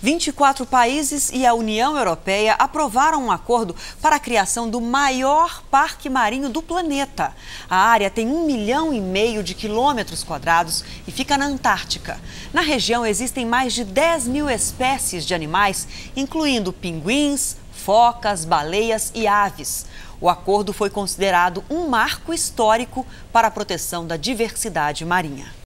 24 países e a União Europeia aprovaram um acordo para a criação do maior parque marinho do planeta. A área tem 1,5 milhão de quilômetros quadrados e fica na Antártica. Na região existem mais de 10 mil espécies de animais, incluindo pinguins, focas, baleias e aves. O acordo foi considerado um marco histórico para a proteção da diversidade marinha.